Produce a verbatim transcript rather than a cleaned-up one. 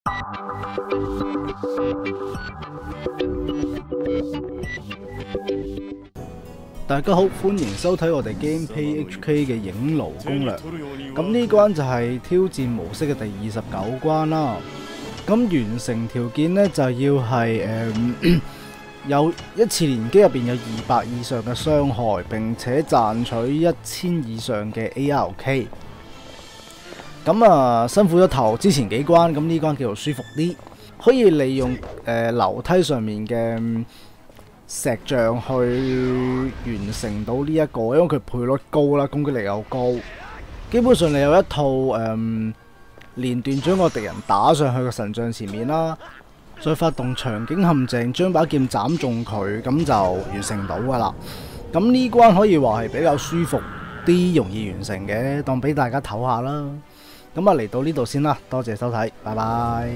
大家好，歡迎收睇我哋 GamePay H K 嘅影爐攻略。咁呢關就係挑戰模式嘅第二十九關啦。咁完成條件呢，就要係誒、呃、有一次連擊入邊有二百以上嘅傷害，並且賺取一千以上嘅 A R K。咁啊辛苦咗頭之前幾關，咁呢關叫做舒服啲，可以利用誒、呃、樓梯上面嘅石像去完成到呢、這、一個，因為佢倍率高啦，攻擊力又高，基本上你有一套誒、嗯、連段將個敵人打上去個神像前面啦，再發動場景陷阱，將把劍斬中佢，咁就完成到噶啦。咁呢關可以話係比較舒服啲，容易完成嘅，當俾大家唞下啦。咁啊嚟到呢度先啦，多謝收睇，拜拜。